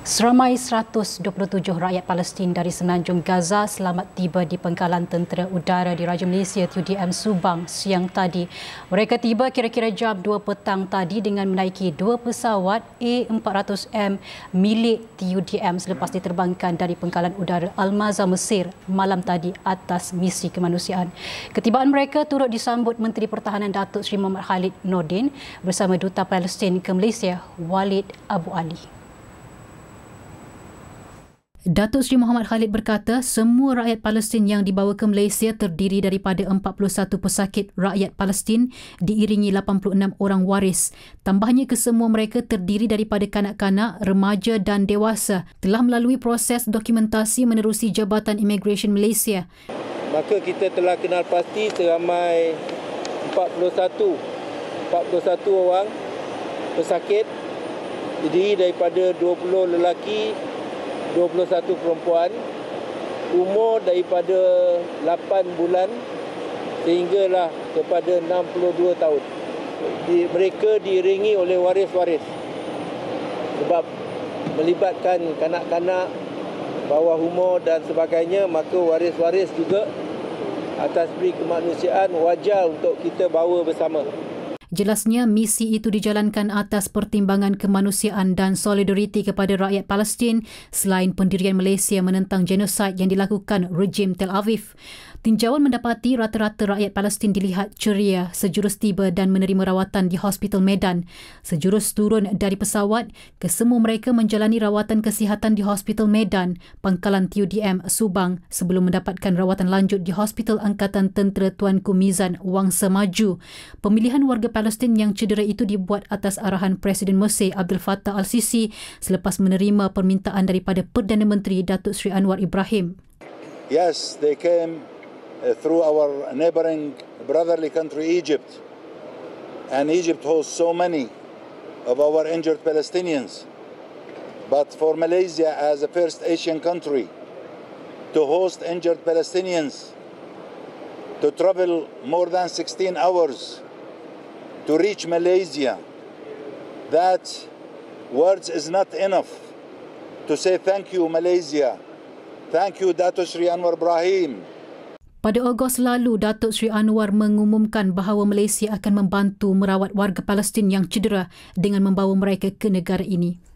Seramai 127 rakyat Palestin dari semenanjung Gaza selamat tiba di pangkalan tentera udara di Raja Malaysia TUDM Subang siang tadi. Mereka tiba kira-kira jam 2 petang tadi dengan menaiki dua pesawat A400M milik TUDM selepas diterbangkan dari pangkalan udara Al-Mazar Mesir malam tadi atas misi kemanusiaan. Ketibaan mereka turut disambut Menteri Pertahanan Datuk Seri Mohamad Khalid Nordin bersama Duta Palestin ke Malaysia Walid Abu Ali. Datuk Seri Mohamad Khalid berkata semua rakyat Palestin yang dibawa ke Malaysia terdiri daripada 41 pesakit rakyat Palestin diiringi 86 orang waris. Tambahnya kesemua mereka terdiri daripada kanak-kanak, remaja dan dewasa telah melalui proses dokumentasi menerusi Jabatan Imigresen Malaysia. Maka kita telah kenal pasti seramai 41 orang pesakit terdiri daripada 20 lelaki, 21 perempuan, umur daripada 8 bulan sehinggalah kepada 62 tahun. Mereka diiringi oleh waris-waris sebab melibatkan kanak-kanak, bawah umur dan sebagainya, maka waris-waris juga atas beri kemanusiaan wajar untuk kita bawa bersama. Jelasnya, misi itu dijalankan atas pertimbangan kemanusiaan dan solidariti kepada rakyat Palestin selain pendirian Malaysia menentang genosid yang dilakukan rejim Tel Aviv. Tinjauan mendapati rata-rata rakyat Palestin dilihat ceria sejurus tiba dan menerima rawatan di Hospital Medan. Sejurus turun dari pesawat, kesemua mereka menjalani rawatan kesihatan di Hospital Medan, pangkalan TUDM Subang sebelum mendapatkan rawatan lanjut di Hospital Angkatan Tentera Tuanku Mizan Wangsa Maju. Pemilihan warga Palestin yang cedera itu dibuat atas arahan Presiden Mesir Abdul Fattah Al-Sisi selepas menerima permintaan daripada Perdana Menteri Datuk Seri Anwar Ibrahim. Yes, they came through our neighboring brotherly country Egypt, and Egypt hosts so many of our injured Palestinians. But for Malaysia as a first Asian country to host injured Palestinians, to travel more than 16 hours to reach Malaysia, that words is not enough to say thank you Malaysia, thank you Datuk Seri Anwar Ibrahim. Pada Ogos lalu, Datuk Seri Anwar mengumumkan bahawa Malaysia akan membantu merawat warga Palestin yang cedera dengan membawa mereka ke negara ini.